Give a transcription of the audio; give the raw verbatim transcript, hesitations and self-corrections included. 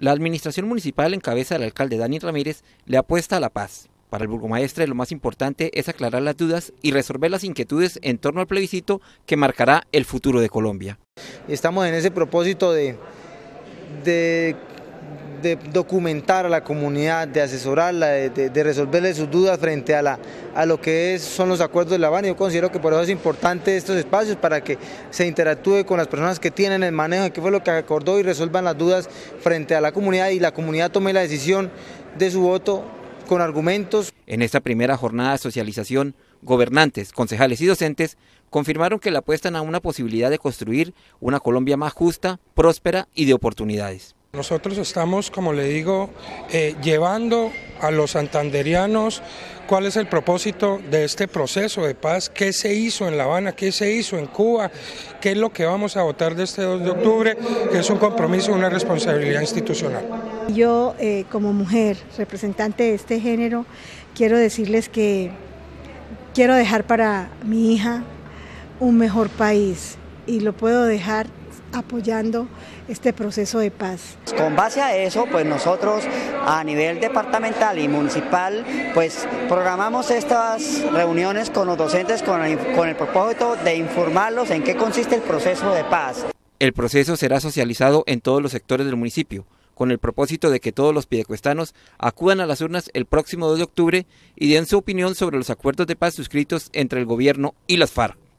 La administración municipal en cabeza del alcalde Dani Ramírez le apuesta a la paz. Para el burgomaestre lo más importante es aclarar las dudas y resolver las inquietudes en torno al plebiscito que marcará el futuro de Colombia. Estamos en ese propósito de, de, de documentar a la comunidad, de asesorarla, de, de, de resolverle sus dudas frente a, la, a lo que es, son los acuerdos de La Habana. Yo considero que por eso es importante estos espacios para que se interactúe con las personas que tienen el manejo de qué fue lo que acordó y resuelvan las dudas frente a la comunidad y la comunidad tome la decisión de su voto con argumentos. En esta primera jornada de socialización, gobernantes, concejales y docentes confirmaron que le apuestan a una posibilidad de construir una Colombia más justa, próspera y de oportunidades. Nosotros estamos, como le digo, eh, llevando a los santanderianos cuál es el propósito de este proceso de paz, qué se hizo en La Habana, qué se hizo en Cuba, qué es lo que vamos a votar de este dos de octubre, que es un compromiso, una responsabilidad institucional. Yo, eh, como mujer, representante de este género, quiero decirles que quiero dejar para mi hija un mejor país y lo puedo dejar apoyando este proceso de paz. Con base a eso, pues nosotros a nivel departamental y municipal, pues programamos estas reuniones con los docentes con el, con el propósito de informarlos en qué consiste el proceso de paz. El proceso será socializado en todos los sectores del municipio, con el propósito de que todos los piedecuestanos acudan a las urnas el próximo dos de octubre y den su opinión sobre los acuerdos de paz suscritos entre el gobierno y las FARC.